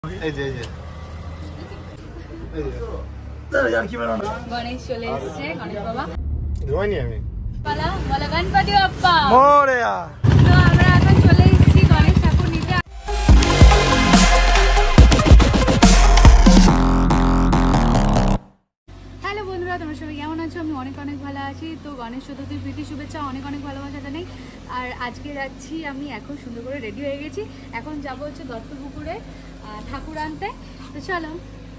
গণেশ চলে এসেছে, গণেশ বাবা ধোয়াইনি আমি বলা বলা গণপতি বাপ্পা মোরেয়া। তো আমরা এখন চলে এসেছি গণেশ ঠাকুর নিতে। হ্যালো বন্ধুরা, তোমরা সবাই কেমন আছো? আমি অনেক ভালো আছি। তো গণেশ চতুর্থীর প্রীতি শুভেচ্ছা, অনেক ভালোবাসা জানাই। আর আজকে যাচ্ছি আমি, এখন সুন্দর করে রেডি হয়ে গেছি। এখন যাবো হচ্ছে দত্তপুকুরে ঠাকুর আনতে। তো চলো।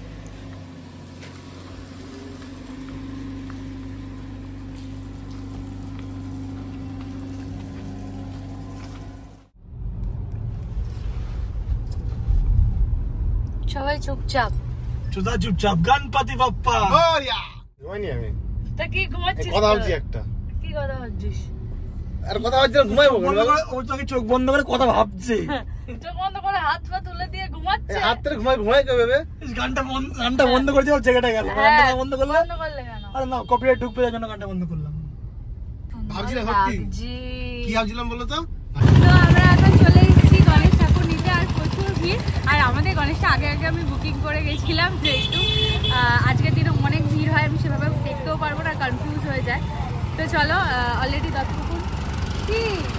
সবাই চুপচাপ চুপচাপ। গণপতি বাপ্পা মোরেয়া। ধোয়াইনি আমি। তা কি ঘুমাচ্ছিস? কথা বলছি একটা। কি কথা ভাবছিস? আর কথা বলছি না, ঘুমাইবো। ও তোকে চোখ বন্ধ করে কথা ভাবছে। চোখ বন্ধ করে হাত পা তুলে দিয়ে ঘুমাচ্ছে। হাত ধরে ঘুমাই কিভাবে? গানটা বন্ধ করে দিয়ে জায়গাটা গেল। গানটা বন্ধ করলে কেন? আরে না, কপিরাইট ঢুকবে, তার জন্য গানটা বন্ধ করলাম। ভাবছি না সত্যি। কি ভাবছিলাম বলো তো? তো আমরা এখন চলে এসেছি গণেশ ঠাকুর নিতে। আর প্রচুর ভিড়। আর আমাদের গণেশটা আগে আমি বুকিং করে গেছিলাম, যেহেতু আজকের দিনে অনেক ভিড় হয়, আমি সেভাবে দেখতেও পারবো না, কনফিউজ হয়ে যায়। তো চলো, অলরেডি দত্তপুকুর কি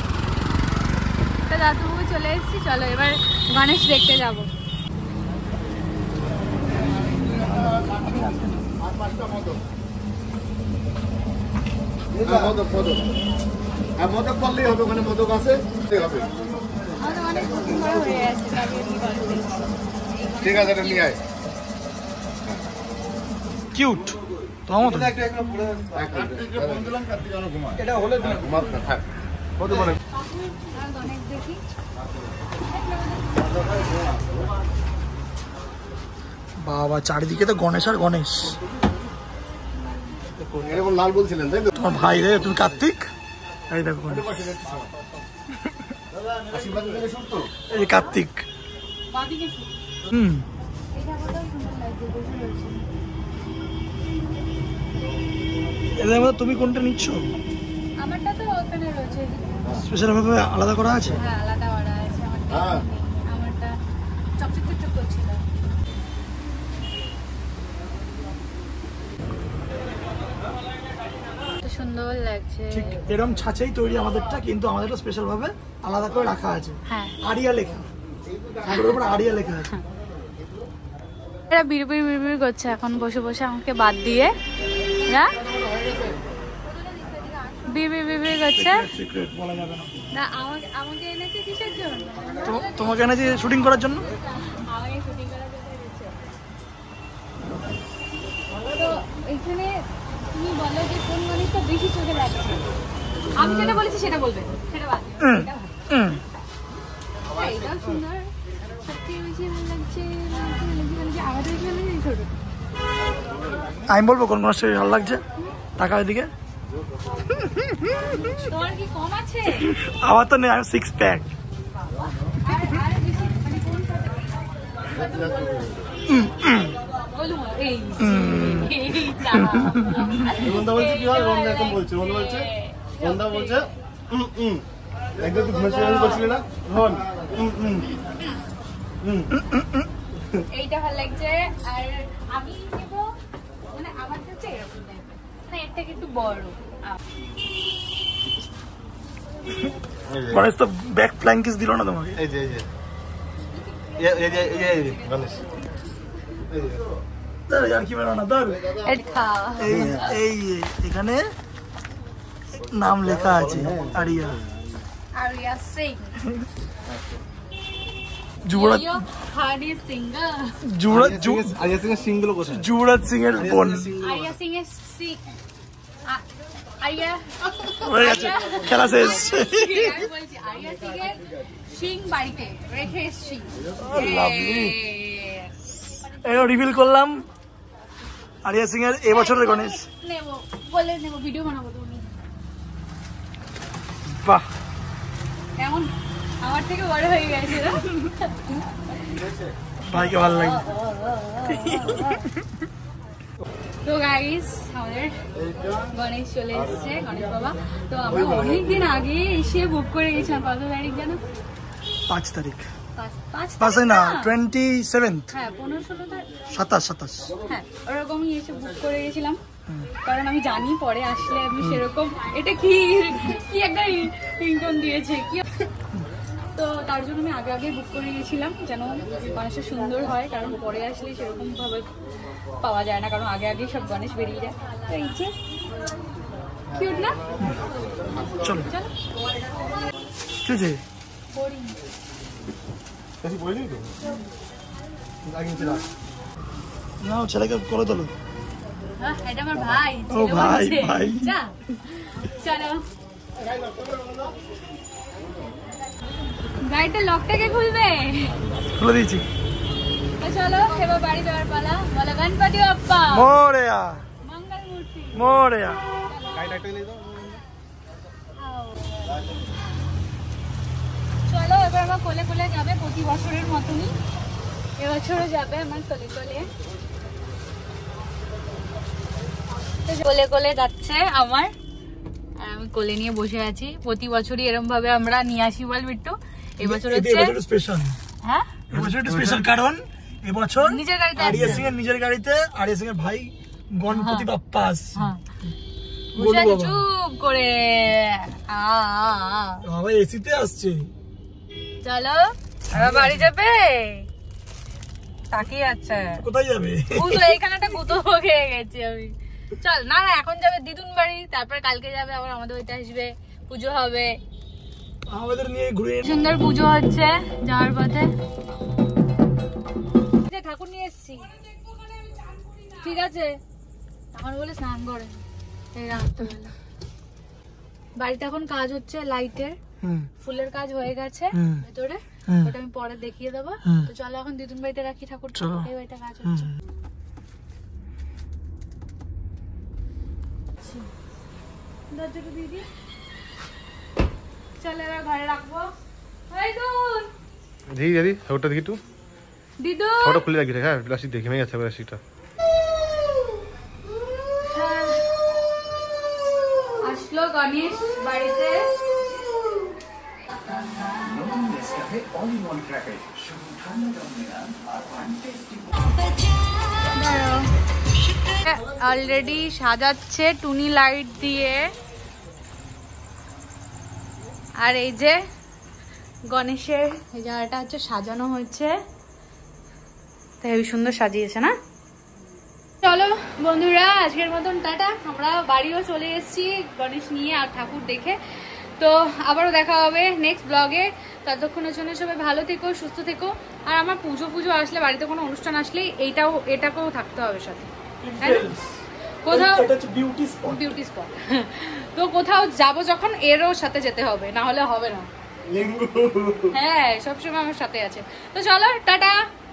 তো দত্তপুকুর চলে এসেছি। চলো এবার গণেশ দেখতে যাবো। মদক করলেই হবে, ওখানে মদক আছে। ঠিক আছে, নিয়ে আয়। কিউট তোমার মতো। এটা হলে থাক কত মানে বাবা, চারিদিকে তো গণেশ আর গণেশ। এরকম লাল বলছিলেন তাই তো? তোমার ভাই রে, তুমি কার্তিক। এই দেখো এই কার্তিক। এদের মধ্যে তুমি কোনটা নিচ্ছ? আমারটা তো ওখানে রয়েছে, স্পেশাল ভাবে আলাদা করা আছে। হ্যাঁ, আলাদা করা আছে। আমারটা চকচক করছিল। সুন্দর লাগছে। ঠিক এরকম ছাঁচেই তৈরি আমাদেরটা, কিন্তু আমাদেরটা স্পেশাল ভাবে আলাদা করে রাখা আছে। হ্যাঁ, আরিয়া লেখা, তার উপর আরিয়া লেখা আছে। এরা বিড়বিড় করছে এখন বসে বসে আমাকে বাদ দিয়ে। না বিড়বিড় করছে। সিক্রেট বলা যাবে না। না, আমাকে এনেছে কিসের জন্য? তোমাকে এনেছে শুটিং করার জন্য। আমাকে শুটিং করার জন্য এনেছে। তো এখানে তুমি বলো যে কোন গণেশটা বেশি চোখে লাগছে? আমি যেটা বলেছি সেটা বলবে, সেটা বাদ। এটাও সুন্দর, সত্যি বেশি ভালো লাগছে। আমাদের এখানে ছোট। আমি বলবো কোন গণেশটা ভালো লাগছে? টাকা ওইদিকে। তোমার কি কম আছে? আমার তো নেই, আমি 6 প্যাক। এইটা ভালো লাগছে। আর আমি নেবো, মানে আমার কাছে এরকম টাইপের, না এর থেকে একটু বড়। গণেশ তো ব্যাক প্ল্যাঙ্কিস দিল না তোমাকে। এই যে গণেশ এখানে নাম লেখা আছে, আরিয়া সিং। যুবরাজ সিং এর বোন। আরিয়া সিং এর খেলা শেষ। আরিয়া সিং এর সিং বাড়িতে রেখে এসেছি। রিভিল করলাম আরিয়া সিং এর এবছরের গণেশ। নেবো বলে নেবো, ভিডিও বানাবো তুমি। বাহ, কেমন আমার থেকে বড় হয়ে গেছে না? ভাইকে ভালো লাগে। তো গাইস, আমাদের গণেশ চলে এসেছে, গণেশ বাবা। তো আমরা অনেকদিন আগে এসে বুক করে গেছিলাম। কত তারিখ জানো? 5 তারিখ। পাঁচে না 27th। হ্যাঁ 15-16 27। হ্যাঁ ওরকমই এসে বুক করে গেছিলাম, কারণ আমি জানি পরে আসলে আমি সেরকম এটা কি একটা ইনকাম দিয়েছে কি, তো তার জন্য আমি আগে আগে বুক করে গেছিলাম যেন গণেশটা সুন্দর হয়, কারণ পরে আসলে সেরকম ভাবে পাওয়া যায় না, কারণ আগে আগে সব গণেশ বেরিয়ে যায়। তো এই যে কিউট না? চলো চলো কি হয়েছে? না ছেলেকে করে তোলো। এটা আমার ভাই। ও ভাই ভাই যা চলো। গাড়িটা লকটা কে খুলবে? খুলে দিয়েছি। চলো এবার বাড়ি যাওয়ার পালা। বলো গণপতি বাপ্পা মোরেয়া মঙ্গল মূর্তি মোরেয়া। চলো এবার আমার কোলে কোলে যাবে প্রতি বছরের মতনই, এবছরও যাবে আমার কোলে কোলে। কোলে কোলে যাচ্ছে আমার, আর আমি কোলে নিয়ে বসে আছি। প্রতি বছরই এরকম ভাবে আমরা নিয়ে আসি বল বিট্টু। এবছর হচ্ছে স্পেশাল। হ্যাঁ এবছর একটু স্পেশাল, কারণ এবছর নিজের গাড়িতে আরিয়া সিং এর নিজের গাড়িতে আরিয়া সিং এর ভাই গণপতি বাপ্পা আসছে। হ্যাঁ বসে আছে চুপ করে। বাবা এসিতে আসছে। চলো এবার বাড়ি যাবে। তাকিয়ে আছে কোথায় যাবে? গুতো, এইখানেটা গুতো খেয়ে গেছি আমি। চল না না এখন যাবে দিদুন বাড়ি, তারপর কালকে যাবে আবার আমাদের বাড়িতে আসবে, পুজো হবে, আমাদের নিয়ে ঘুরে সুন্দর পুজো হচ্ছে যাওয়ার পথে। ঠাকুর নিয়ে এসছি, ঠিক আছে এখন বলে স্নান করে এই রাত্রেবেলা। বাড়িতে এখন কাজ হচ্ছে লাইটের, ফুলের কাজ হয়ে গেছে ভেতরে, ওটা আমি পরে দেখিয়ে দেবো। তো চলো এখন দিদুন বাড়িতে রাখি ঠাকুর, এই বাড়িতে কাজ হচ্ছে। দরজাটা দিয়ে দিই, চল এবার ঘরে রাখবো। দেখি দাদি ঠাকুরটা দেখি একটু, দিদু ঠাকুরটা খুলে রাখি। হ্যাঁ প্লাস্টিক দেখে ভেঙে গেছে প্লাস্টিকটা। আসলো গণেশ বাড়িতে। অলরেডি সাজাচ্ছে টুনি লাইট দিয়ে, আর এই যে গণেশের এই জায়গাটা হচ্ছে সাজানো হচ্ছে, তো হেবি সুন্দর সাজিয়েছে না? চলো বন্ধুরা আজকের মতন টাটা, আমরা বাড়িও চলে এসেছি গণেশ নিয়ে আর ঠাকুর দেখে। তো আবারও দেখা হবে নেক্সট ব্লগে। ততক্ষণের জন্য সবাই ভালো থেকো, সুস্থ থেকো। আর আমার পুজো আসলে, বাড়িতে কোনো অনুষ্ঠান আসলে এটাকেও থাকতে হবে সাথে, কোথাও বিউটি স্পট। তো কোথাও যাবো যখন এরও সাথে যেতে হবে, না হলে হবে না। হ্যাঁ সবসময় আমার সাথে আছে। তো চলো টাটা।